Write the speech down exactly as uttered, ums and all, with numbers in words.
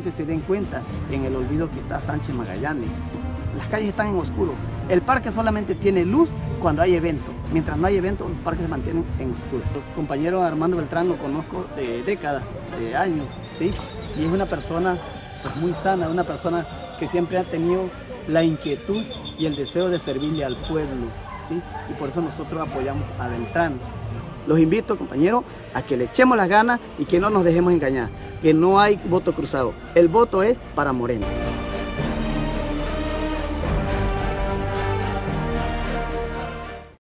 gente se den cuenta en el olvido que está Sánchez Magallanes. Las calles están en oscuro. El parque solamente tiene luz cuando hay evento. Mientras no hay evento, los parques se mantienen en oscuro. El compañero Armando Beltrán lo conozco de décadas, de años, ¿sí? Y es una persona pues, muy sana, una persona que siempre ha tenido la inquietud y el deseo de servirle al pueblo, ¿sí? Y por eso nosotros apoyamos a Beltrán. Los invito, compañeros, a que le echemos las ganas y que no nos dejemos engañar, que no hay voto cruzado. El voto es para Moreno.